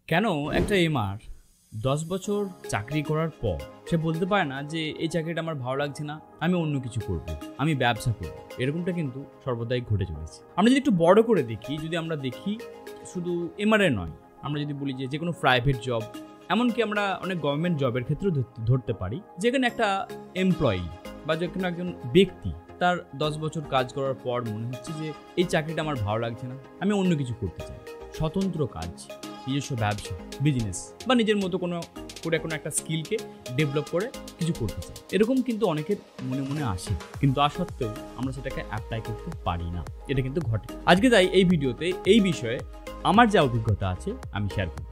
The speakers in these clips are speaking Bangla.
কেন একটা এমআর 10 বছর চাকরি করার পর সে বলতে পারে না যে এই চাকরিটা আমার ভালো লাগছে না, আমি অন্য কিছু করব, আমি ব্যবসা করব। এরকমটা কিন্তু সর্বদাই ঘটে চলেছে। আমরা যদি একটু বড় করে দেখি, যদি আমরা দেখি শুধু এমআরএ নয়, আমরা যদি বলি যে কোনো প্রাইভেট জব, এমনকি আমরা অনেক গভর্নমেন্ট জবের ক্ষেত্রেও ধরতে পারি, যেখানে একটা এমপ্লয়ি বা যেখানে একজন ব্যক্তি তার 10 বছর কাজ করার পর মনে হচ্ছে যে এই চাকরিটা আমার ভালো লাগছে না, আমি অন্য কিছু করতে চাই, স্বতন্ত্র কাজ, নিজস্ব ব্যবসা, বিজনেস বা নিজের মতো কোনো একটা স্কিলকে ডেভেলপ করে কিছু করতে চাই। এরকম কিন্তু অনেকের মনে মনে আসে, কিন্তু তা সত্ত্বেও আমরা সেটাকে অ্যাপ্লাই করতে পারি না। এটা কিন্তু ঘটে। আজকে তাই এই ভিডিওতে এই বিষয়ে আমার যা অভিজ্ঞতা আছে আমি শেয়ার করব।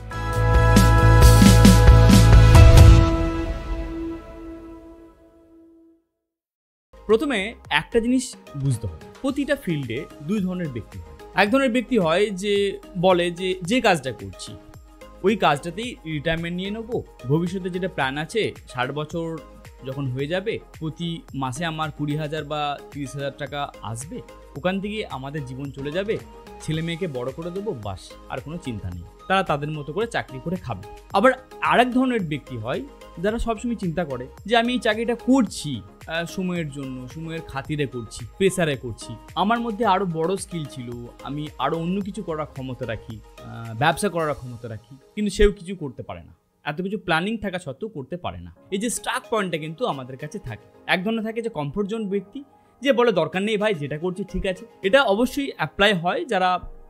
প্রথমে একটা জিনিস বুঝতে হবে, প্রতিটা ফিল্ডে দুই ধরনের ব্যক্তি হয়। এক ধরনের ব্যক্তি হয় যে বলে যে কাজটা করছি ওই কাজটাতেই রিটায়ারমেন্ট নিয়ে নেবো, ভবিষ্যতে যেটা প্ল্যান আছে 60 বছর যখন হয়ে যাবে প্রতি মাসে আমার 20,000 বা 30,000 টাকা আসবে, ওখান থেকে আমাদের জীবন চলে যাবে, ছেলে মেয়েকে বড় করে দেবো, বাস, আর কোনো চিন্তা নেই। তারা তাদের মতো করে চাকরি করে খাবে। আবার আরেক ধরনের ব্যক্তি হয় যারা সবসময় চিন্তা করে যে আমি এই চাকরিটা করছি সময়ের জন্য, সময়ের খাতিরে করছি, প্রেসারে করছি, আমার মধ্যে আরও বড় স্কিল ছিল, আমি আরও অন্য কিছু করার ক্ষমতা রাখি, ব্যবসা করার ক্ষমতা রাখি, কিন্তু সেও কিছু করতে পারে না। এত কিছু প্ল্যানিং থাকা সত্ত্বেও করতে পারে না। এই যে স্টাক পয়েন্টটা কিন্তু আমাদের কাছে থাকে। এক ধরনের থাকে যে কমফোর্ট জোন ব্যক্তি, যে বলে দরকার নেই ভাই, যেটা করছি ঠিক আছে। এটা অবশ্যই অ্যাপ্লাই হয় যারা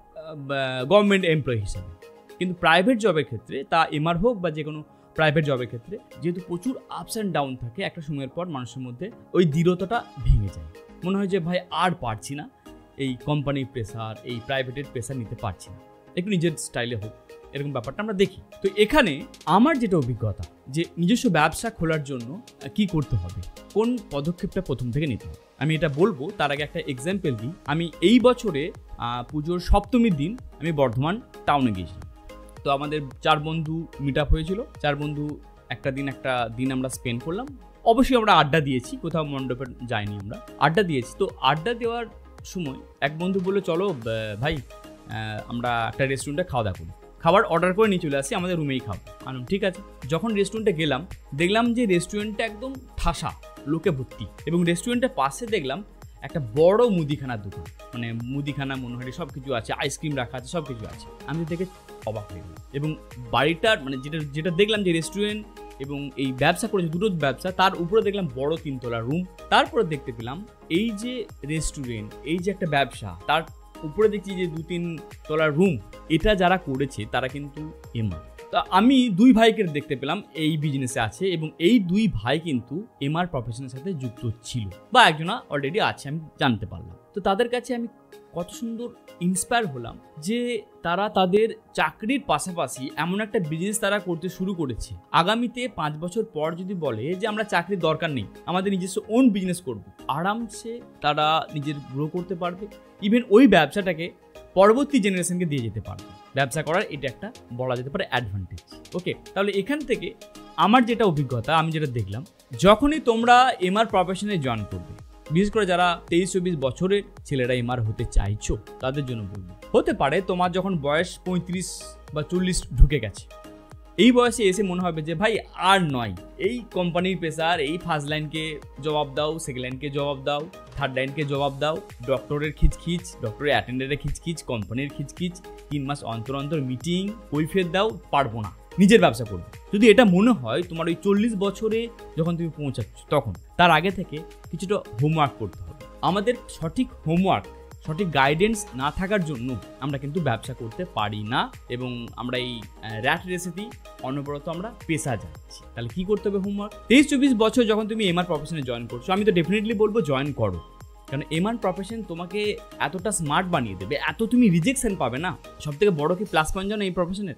গভর্নমেন্ট এমপ্লয়ি হিসেবে, কিন্তু প্রাইভেট জবের ক্ষেত্রে, তা এমআর হোক বা যে কোনো প্রাইভেট জবের ক্ষেত্রে, যেহেতু প্রচুর আপস অ্যান্ড ডাউন থাকে, একটা সময়ের পর মানুষের মধ্যে ওই দৃঢ়তাটা ভেঙে যায়। মনে হয় যে ভাই আর পারছি না, এই কোম্পানির প্রেসার, এই প্রাইভেটের প্রেসার নিতে পারছি না, একটু নিজের স্টাইলে হোক, এরকম ব্যাপারটা আমরা দেখি। তো এখানে আমার যেটা অভিজ্ঞতা, যে নিজস্ব ব্যবসা খোলার জন্য কি করতে হবে, কোন পদক্ষেপটা প্রথম থেকে নিতে হবে, আমি এটা বলবো। তার আগে একটা এক্সাম্পল দিই। আমি এই বছরে পুজোর সপ্তমীর দিন আমি বর্ধমান টাউনে গিয়েছিলাম। তো আমাদের 4 বন্ধু মিট আপ হয়েছিল। 4 বন্ধু একটা দিন আমরা স্পেন্ড করলাম। অবশ্যই আমরা আড্ডা দিয়েছি, কোথাও মণ্ডপে যাইনি, আমরা আড্ডা দিয়েছি। তো আড্ডা দেওয়ার সময় এক বন্ধু বললো, চলো ভাই আমরা একটা রেস্টুরেন্টে খাওয়া দাওয়া করি, খাবার অর্ডার করে নিয়ে চলে আসি, আমাদের রুমেই খাবো। ঠিক আছে। যখন রেস্টুরেন্টে গেলাম, দেখলাম যে রেস্টুরেন্টটা একদম ঠাসা, লোকে ভর্তি, এবং রেস্টুরেন্টের পাশে দেখলাম একটা বড় মুদিখানার দোকান, মানে মুদিখানা মনোহারি সব কিছু আছে, আইসক্রিম রাখা আছে, সব কিছু আছে। আমি দেখে অবাক হয়ে গেলাম। এবং বাড়িটার মানে যেটা দেখলাম যে রেস্টুরেন্ট এবং এই ব্যবসা করেছে, দুটো ব্যবসা, তার উপরে দেখলাম বড় 3 তলা রুম। তারপরে দেখতে পেলাম এই যে রেস্টুরেন্ট, এই যে একটা ব্যবসা, তার উপরে দেখছি যে 2-3 তলার রুম। এটা যারা করেছে তারা কিন্তু এমআর। তা আমি 2 ভাইকে দেখতে পেলাম এই বিজনেসে আছে, এবং এই 2 ভাই কিন্তু এমআর প্রফেশনের সাথে যুক্ত ছিল, বা একজনা অলরেডি আছে, আমি জানতে পারলাম। তো তাদের কাছে আমি কত সুন্দর ইন্সপায়ার হলাম যে তারা তাদের চাকরির পাশাপাশি এমন একটা বিজনেস তারা করতে শুরু করেছে। আগামীতে 5 বছর পর যদি বলে যে আমরা চাকরির দরকার নেই, আমাদের নিজস্ব ওন বিজনেস করব, আরামসে তারা নিজের গ্রো করতে পারবে, ইভেন ওই ব্যবসাটাকে পরবর্তী জেনারেশনকে দিয়ে যেতে পারবে। ব্যবসা করার এটা একটা বলা যেতে পারে অ্যাডভান্টেজ। ওকে, তাহলে এখান থেকে আমার যেটা অভিজ্ঞতা, আমি যেটা দেখলাম, যখনই তোমরা এমআর প্রফেশনে জয়েন করবে, বিশেষ করে যারা 23-24 বছরের ছেলেরা এমআর হতে চাইছো, তাদের জন্য বলবো, হতে পারে তোমার যখন বয়স 35 বা 40 ঢুকে গেছে, এই বয়সে এসে মনে হবে যে ভাই আর নয়, এই কোম্পানির প্রেসার, এই ফার্স্ট লাইনকে জবাব দাও, সেকেন্ড লাইনকে জবাব দাও, থার্ড লাইনকে জবাব দাও, ডক্টরের খিচখিচ, ডক্টরের অ্যাটেন্ডারের খিচখিচ, কোম্পানির খিচখিচ, 3 মাস অন্তর অন্তর মিটিং, কৈফিয়ত দাও, পারবো না, নিজের ব্যবসা করবে। যদি এটা মনে হয় তোমার ওই 40 বছরে যখন তুমি পৌঁছাচ্ছ, তখন তার আগে থেকে কিছুটা হোমওয়ার্ক করতে হবে। আমাদের সঠিক হোমওয়ার্ক, সঠিক গাইডেন্স না থাকার জন্য আমরা কিন্তু ব্যবসা করতে পারি না, এবং আমরা এই র্যাট রেসেতেই অনবরত আমরা পেশা যাচ্ছি। তাহলে কি করতে হবে? হোমওয়ার্ক। 23-24 বছর যখন তুমি এমআর প্রফেশনে জয়েন করছো, আমি তো ডেফিনেটলি বলবো জয়েন করো, কারণ এমআর প্রফেশন তোমাকে এতটা স্মার্ট বানিয়ে দেবে, এত তুমি রিজেকশন পাবে না। সব থেকে বড় কি প্লাস পয়েন্ট জানো এই প্রফেশনের?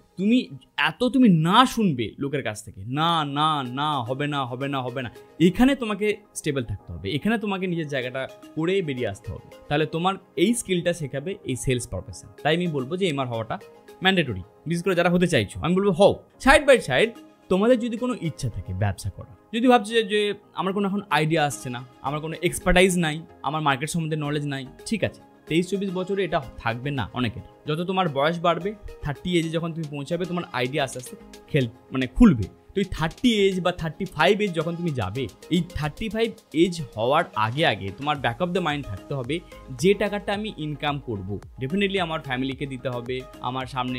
তুমি না শুনবে লোকের কাছ থেকে, না না না, হবে না হবে না হবে না। এখানে তোমাকে স্টেবল থাকতে হবে, এখানে তোমাকে নিজের জায়গাটা করে বেরিয়ে আসতে হবে। তাহলে তোমার এই স্কিলটা শেখাবে এই সেলস প্রফেশন। তাই আমি বলবো যে এমআর হওয়াটা ম্যান্ডেটরি, বিশেষ করে যারা হতে চাইছো। আমি বলবো হও। সাইড বাই সাইড তোমাদের যদি কোনো ইচ্ছা থাকে ব্যবসা করা, যদি ভাবছো যে আমার কোনো এখন আইডিয়া আসছে না, আমার কোনো এক্সপার্টাইজ নাই, আমার মার্কেট সম্বন্ধে নলেজ নাই, ঠিক আছে, 23-24 বছরে এটা থাকবে না অনেকের। যত তোমার বয়স বাড়বে, 30 এজে যখন তুমি পৌঁছাবে, তোমার আইডিয়া আস্তে আস্তে খুলবে। তো এই 30 এজ বা 35 এজ যখন তুমি যাবে, এই 35 এজ হওয়ার আগে তোমার ব্যাক অফ দ্য মাইন্ড থাকতে হবে যে টাকাটা আমি ইনকাম করব, ডেফিনেটলি আমার ফ্যামিলিকে দিতে হবে, আমার সামনে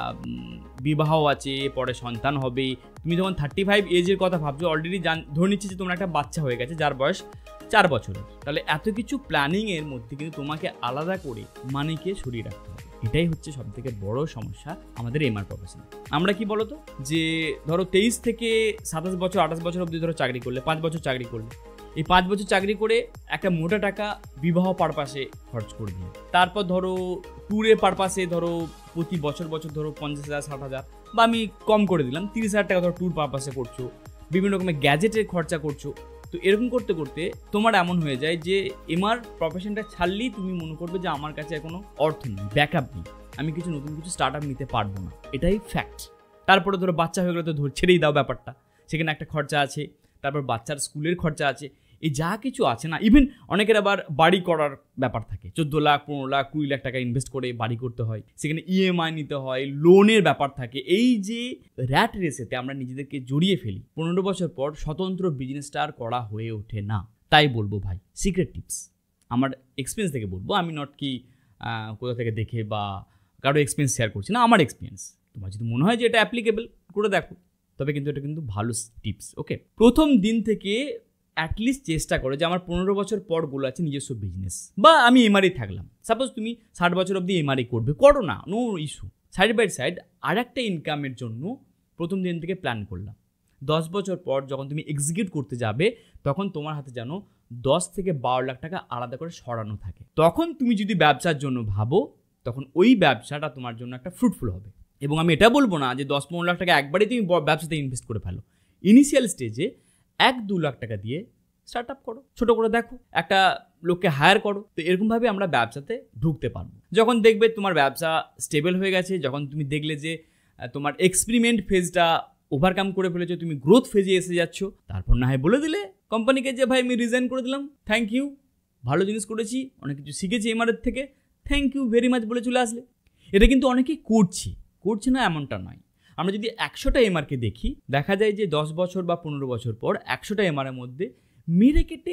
বিবাহ আছে, পরে সন্তান হবে। তুমি যখন 35 এজের কথা ভাবছো, অলরেডি ধরে নিচ্ছি যে তোমার একটা বাচ্চা হয়ে গেছে যার বয়স 4 বছরের, তাহলে এত কিছু প্ল্যানিংয়ের মধ্যে কিন্তু তোমাকে আলাদা করে মানিকে সরিয়ে রাখতে হবে। এটাই হচ্ছে সবথেকে বড় সমস্যা আমাদের এমআর প্রফেশনে। আমরা কি বলতো, যে ধরো 23 থেকে 27 বছর 28 বছর অবধি ধরো চাকরি করলে, 5 বছর চাকরি করলে, এই 5 বছর চাকরি করে একটা মোটা টাকা বিবাহ পারপাসে খরচ করে দিলে, তারপর ধরো ট্যুরের পারপাসে ধরো প্রতি বছর ধরো 50,000 60,000, বা আমি কম করে দিলাম 30,000 টাকা ধরো ট্যুর পারপাসে করছো, বিভিন্ন রকমের গ্যাজেটের খরচা করছো। তো এরকম করতে করতে তোমার এমন হয়ে যায় যে এমআর প্রফেশনটা ছাড়লেই তুমি মনে করবে যে আমার কাছে কোনো অর্থ নেই, ব্যাকআপ নেই, আমি নতুন কিছু স্টার্ট আপ নিতে পারবো না। এটাই ফ্যাক্ট। তারপরে ধরো বাচ্চা হয়ে গেলে তো ছেড়েই দাও ব্যাপারটা, সেখানে একটা খরচা আছে, তারপর বাচ্চার স্কুলের খরচা আছে, এই যা কিছু আছে না, ইভেন অনেকের আবার বাড়ি করার ব্যাপার থাকে, 14 লাখ 15 লাখ 20 লাখ টাকা ইনভেস্ট করে বাড়ি করতে হয়, সেখানে ইএমআই নিতে হয়, লোনের ব্যাপার থাকে। এই যে র্যাট রেসেতে আমরা নিজেদেরকে জড়িয়ে ফেলি, 15 বছর পর স্বতন্ত্র বিজনেসটা আর করা হয়ে ওঠে না। তাই বলবো ভাই, সিক্রেট টিপস আমার এক্সপিরিয়েন্স থেকে বলবো, আমি নট কি কোথা থেকে দেখে বা কারো এক্সপিরিয়েন্স শেয়ার করছি না, আমার এক্সপিরিয়েন্স। তোমার যদি মনে হয় যে এটা অ্যাপ্লিকেবল করে দেখো, তবে কিন্তু এটা কিন্তু ভালো টিপস। ওকে, প্রথম দিন থেকে অ্যাটলিস্ট চেষ্টা করো যে আমার 15 বছর পর গোল আছে নিজস্ব বিজনেস, বা আমি এমআরই থাকলাম, সাপোজ তুমি 60 বছর অবধি এমআরই করবে, করো না, no issue. Side by side আর একটা ইনকামের জন্য প্রথম দিন থেকে প্ল্যান করলাম। 10 বছর পর যখন তুমি এক্সিকিউট করতে যাবে, তখন তোমার হাতে যেন 10 থেকে 12 লাখ টাকা আলাদা করে সরানো থাকে। তখন তুমি যদি ব্যবসার জন্য ভাবো, তখন ওই ব্যবসাটা তোমার জন্য একটা ফ্রুটফুল হবে। এবং আমি এটা বলবো না যে 10-15 লাখ টাকা একবারেই তুমি ব্যবসাতে ইনভেস্ট করে ফেলো। ইনিশিয়াল স্টেজে 1-2 লাখ টাকা দিয়ে স্টার্ট আপ করো, ছোটো করে দেখো, একটা লোককে হায়ার করো। তো এরকমভাবে আমরা ব্যবসাতে ঢুকতে পারবো। যখন দেখবে তোমার ব্যবসা স্টেবল হয়ে গেছে, যখন তুমি দেখলে যে তোমার এক্সপেরিমেন্ট ফেজটা ওভারকাম করে ফেলেছো, তুমি গ্রোথ ফেজে এসে যাচ্ছ, তারপর না হয় বলে দিলে কোম্পানিকে যে ভাই আমি রিজাইন করে দিলাম, থ্যাংক ইউ, ভালো জিনিস করেছি, অনেক কিছু শিখেছি এমআরের থেকে, থ্যাংক ইউ ভেরি মাচ বলে চলে আসলে। এটা কিন্তু অনেকেই করছে না এমনটা নয়। আমরা যদি 100টা এমআরকে দেখি, দেখা যায় যে 10 বছর বা 15 বছর পর 100টা এমআরের মধ্যে মেরে কেটে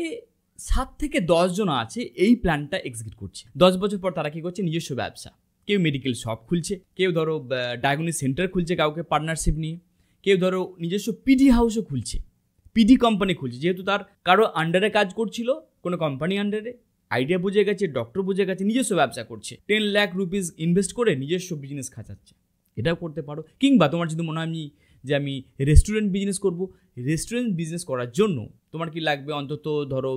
7 থেকে 10 জন আছে এই প্ল্যানটা এক্সিকিউট করছে। 10 বছর পর তারা কি করছে, নিজস্ব ব্যবসা, কেউ মেডিকেল শপ খুলছে, কেউ ধরো ডায়াগনস্টিক সেন্টার খুলছে কাউকে পার্টনারশিপ নিয়ে, কেউ ধরো নিজস্ব পিডি হাউসও খুলছে, পিডি কোম্পানি খুলছে, যেহেতু তার কারো আন্ডারে কাজ করছিল, কোনো কোম্পানি আন্ডারে, আইডিয়া বুঝে গেছে, ডক্টর বুঝে গেছে, নিজস্ব ব্যবসা করছে, 10 লাখ রুপিস ইনভেস্ট করে নিজস্ব বিজনেস খাচাচ্ছে। এটাও করতে পারো। কিংবা তোমার যদি মনে হয় আমি রেস্টুরেন্ট বিজনেস করব, রেস্টুরেন্ট বিজনেস করার জন্য তোমার কি লাগবে, অন্তত ধরো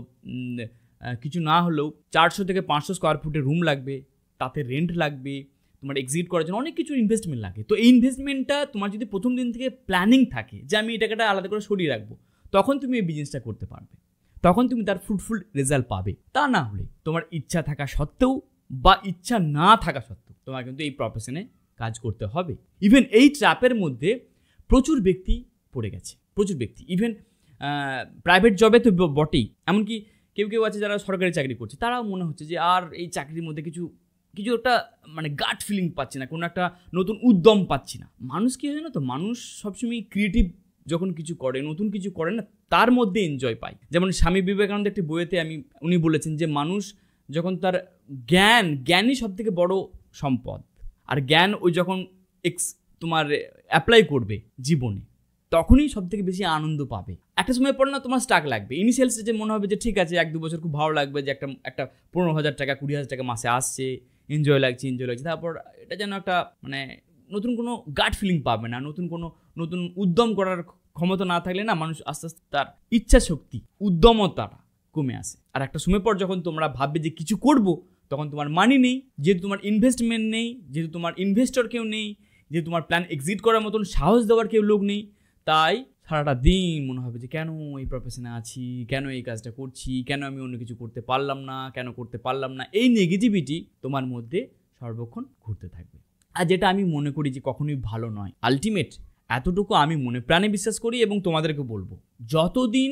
কিছু না হলেও 400 থেকে 500 স্কোয়ার ফুটের রুম লাগবে, তাতে রেন্ট লাগবে, তোমার এক্সিট করার জন্য অনেক কিছু ইনভেস্টমেন্ট লাগে। তো এই ইনভেস্টমেন্টটা তোমার যদি প্রথম দিন থেকে প্ল্যানিং থাকে যে আমি এই টাকাটা আলাদা করে সরিয়ে রাখবো, তখন তুমি এই বিজনেসটা করতে পারবে, তখন তুমি তার ফ্রুটফুল রেজাল্ট পাবে। তা না হলে তোমার ইচ্ছা থাকা সত্ত্বেও বা ইচ্ছা না থাকা সত্ত্বেও তোমার কিন্তু এই প্রফেশনে কাজ করতে হবে। ইভেন এই ট্র্যাপের মধ্যে প্রচুর ব্যক্তি পড়ে গেছে, প্রচুর ব্যক্তি, ইভেন প্রাইভেট জবে তো বটেই, এমনকি কেউ আছে যারা সরকারি চাকরি করছে, তারাও মনে হচ্ছে যে আর এই চাকরির মধ্যে কিছু একটা গাট ফিলিং পাচ্ছি না, কোনো একটা নতুন উদ্যম পাচ্ছি না। মানুষ কি হয় না, তো মানুষ সবসময় ক্রিয়েটিভ যখন কিছু করে, নতুন কিছু করে না, তার মধ্যে এনজয় পায়। যেমন স্বামী বিবেকানন্দ একটি বইয়েতে উনি বলেছেন যে মানুষ যখন তার জ্ঞানই সব থেকে বড় সম্পদ, আর জ্ঞান ওই যখন তোমার অ্যাপ্লাই করবে জীবনে, তখনই সব থেকে বেশি আনন্দ পাবে। একটা সময় পর না তোমার স্টাক লাগবে, ইনিশিয়াল স্টেজে মনে হবে যে ঠিক আছে 1-2 বছর খুব ভালো লাগবে, যে একটা 15,000 টাকা 20,000 টাকা মাসে আসছে, এনজয় লাগছে, তারপর এটা যেন একটা নতুন কোনো গাট ফিলিং পাবে না, নতুন উদ্যম করার ক্ষমতা না থাকলে না, মানুষ আস্তে আস্তে তার ইচ্ছা শক্তি, উদ্যমতা কমে আসে। আর একটা সময় পর যখন তোমরা ভাববে যে কিছু করব, তখন তোমার মানি নেই, যেহেতু তোমার ইনভেস্টমেন্ট নেই, যেহেতু তোমার ইনভেস্টর কেউ নেই, যেহেতু তোমার প্ল্যান এক্সিট করার মতন সাহস দেওয়ার কেউ লোক নেই, তাই সারাটা দিন মনে হবে যে কেন এই প্রফেশনে আছি, কেন এই কাজটা করছি, কেন আমি অন্য কিছু করতে পারলাম না, এই নেগেটিভিটি তোমার মধ্যে সর্বক্ষণ ঘুরতে থাকবে। আর যেটা আমি মনে করি যে কখনোই ভালো নয়। আলটিমেট এতটুকু আমি মনে প্রাণে বিশ্বাস করি এবং তোমাদেরকে বলবো, যতদিন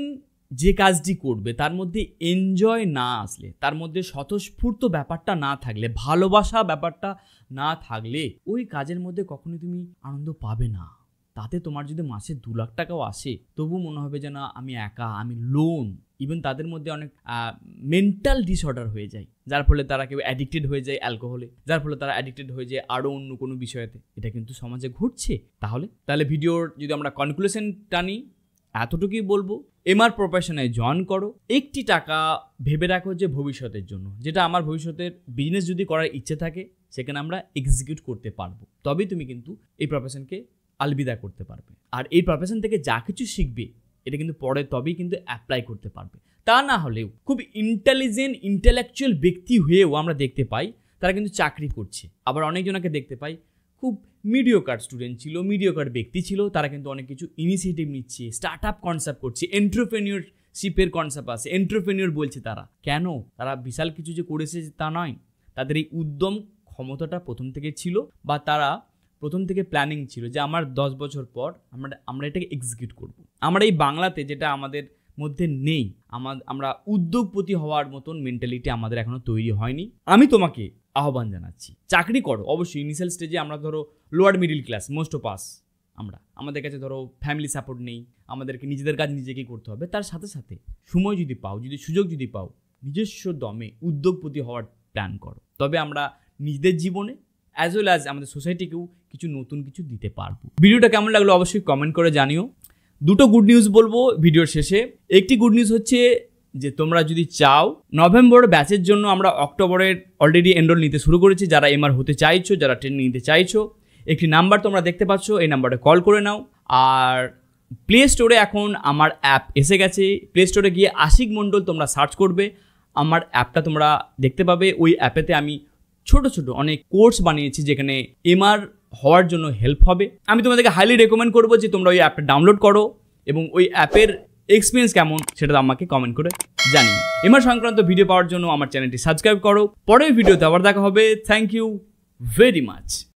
যে কাজটি করবে তার মধ্যে এনজয় না আসলে, তার মধ্যে স্বতঃস্ফূর্ত ব্যাপারটা না থাকলে, ভালোবাসা ব্যাপারটা না থাকলে ওই কাজের মধ্যে কখনোই তুমি আনন্দ পাবে না। তাতে তোমার যদি মাসে 2 লাখ টাকাও আসে তবু মনে হবে যে না আমি একা, আমি লোন। ইভেন তাদের মধ্যে অনেক মেন্টাল ডিসঅর্ডার হয়ে যায়, যার ফলে তারা কেউ অ্যাডিক্টেড হয়ে যায় অ্যালকোহলে, যার ফলে তারা অ্যাডিক্টেড হয়ে যায় আরও অন্য কোনো বিষয়তে। এটা কিন্তু সমাজে ঘটছে। তাহলে ভিডিওর যদি আমরা কনক্লুশন টানি, এতটুকুই বলবো, এমআর প্রফেশনে জয়েন করো। একটি টাকা ভেবে রাখো যে ভবিষ্যতের জন্য, যেটা আমার ভবিষ্যতের বিজনেস যদি করার ইচ্ছে থাকে সেখানে আমরা এক্সিকিউট করতে পারবো, তবেই তুমি কিন্তু এই প্রফেশনকে আলবিদা করতে পারবে। আর এই প্রফেশন থেকে যা কিছু শিখবে এটা কিন্তু পরে তবেই কিন্তু অ্যাপ্লাই করতে পারবে। তা না হলেও খুব ইন্টেলেকচুয়াল ব্যক্তি হয়েও আমরা দেখতে পাই তারা কিন্তু চাকরি করছে। আবার অনেকজনকে দেখতে পাই খুব মিডিওকার স্টুডেন্ট ছিল, মিডিওকার ব্যক্তি ছিল, তারা কিন্তু অনেক কিছু ইনিশিয়েটিভ নিচ্ছে, স্টার্ট আপ কনসেপ্ট করছে, এন্টারপ্রেনিয়রশিপের কনসেপ্ট আছে, এন্টারপ্রেনিয়র বলছে তারা। কেন? তারা বিশাল কিছু যে করেছে তা নয়, তাদের এই উদ্যম ক্ষমতাটা প্রথম থেকে ছিল, বা তারা প্রথম থেকে প্ল্যানিং ছিল যে আমার 10 বছর পর আমরা এটাকে এক্সিকিউট করব। আমরা এই বাংলাতে যেটা আমাদের মধ্যে নেই, আমরা উদ্যোগপতি হওয়ার মতন মেন্টালিটি আমাদের এখনো তৈরি হয়নি। আমি তোমাকে আহ্বান জানাচ্ছি, চাকরি করো অবশ্যই। ইনিশিয়াল স্টেজে আমরা ধরো lower middle class, most of us, আমাদের কাছে ধরো ফ্যামিলি সাপোর্ট নেই, আমাদেরকে নিজেদের কাজ নিজেকেই করতে হবে। তার সাথে সাথে সময় যদি পাও, সুযোগ যদি পাও, নিজস্ব দমে উদ্যোগপতি হওয়ার প্ল্যান করো, তবে আমরা নিজেদের জীবনে অ্যাজ ওয়েল অ্যাজ আমাদের সোসাইটিকেও কিছু নতুন কিছু দিতে পারবো। ভিডিওটা কেমন লাগলো অবশ্যই কমেন্ট করে জানিও। দুটো গুড নিউজ বলবো ভিডিওর শেষে। একটি গুড নিউজ হচ্ছে যে তোমরা যদি চাও, নভেম্বর ব্যাচের জন্য আমরা অক্টোবরের অলরেডি এনরোল নিতে শুরু করেছি। যারা এমআর হতে চাইছো, যারা ট্রেনিং নিতে চাইছো, একটি নাম্বার তোমরা দেখতে পাচ্ছ, এই নাম্বারে কল করে নাও। আর প্লে স্টোরে এখন আমার অ্যাপ এসে গেছে, প্লে স্টোরে গিয়ে আশিক মণ্ডল তোমরা সার্চ করবে, আমার অ্যাপটা তোমরা দেখতে পাবে। ওই অ্যাপেতে আমি ছোট ছোট অনেক কোর্স বানিয়েছি যেখানে এমআর হওয়ার জন্য হেল্প হবে। আমি তোমাদেরকে হাইলি রেকমেন্ড করবো যে তোমরা ওই অ্যাপটা ডাউনলোড করো এবং ওই অ্যাপের এক্সপিরিয়েন্স কেমন সেটা আমাকে কমেন্ট করে জানিও। এমআর সংক্রান্ত ভিডিও পাওয়ার জন্য আমার চ্যানেলটি সাবস্ক্রাইব করো। পরের ভিডিওতে আবার দেখা হবে। Thank you very much.